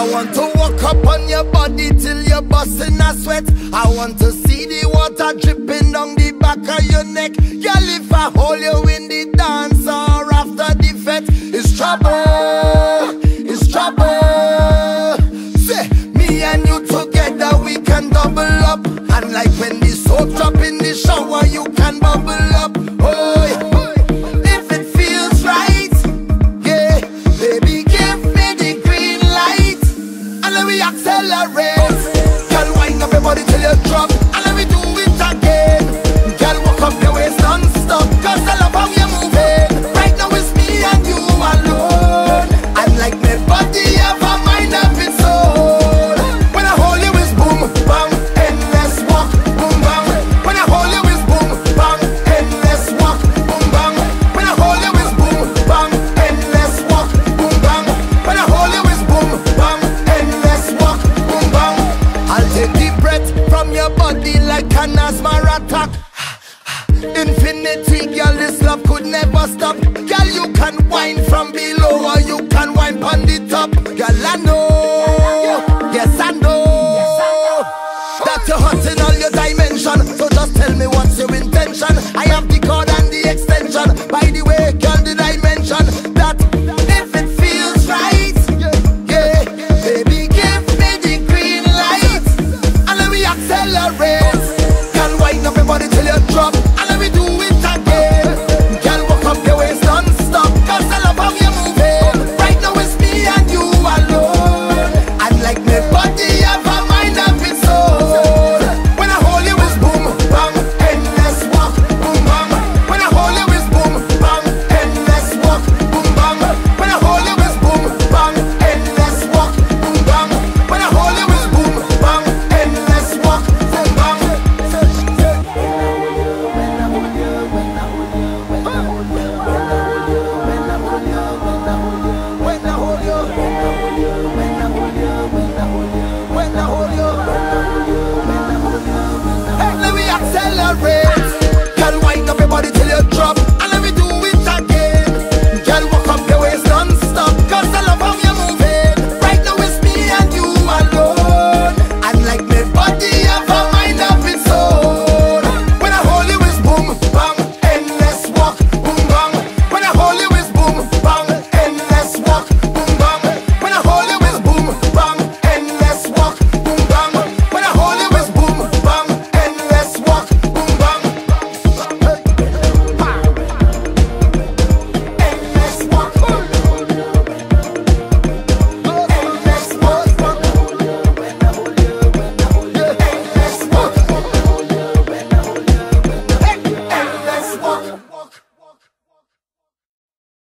I want to walk up on your body till you're busting a sweat. I want to see the water dripping down the back of your neck. Girl, if I hold you in the dance or after the fete, it's trouble, it's trouble. Say, me and you together, we can double up. And like when the soap drop in the shower, you can bubble up. Oh, if it feels right, yeah, baby, give me the green light. And let me accelerate. Girl, wind up your body till you drop. And let me do it again. Girl, walk up your waist non-stop. Cause I love how you're moving. Right now it's me and you alone. And like my body have a mind of its own. When I hold you it's boom, bang, endless walk, boom, bang. When I hold you it's boom, bang, endless walk, boom, bang. When I hold you it's boom, bang, endless walk, boom, bang. When I hold you it's boom, bang, endless walk, boom, bang. I'll take the breath from your body like an asthma attack. Infinity, girl, this love could never stop. Girl, you can whine from below or you can whine on the top. Girl,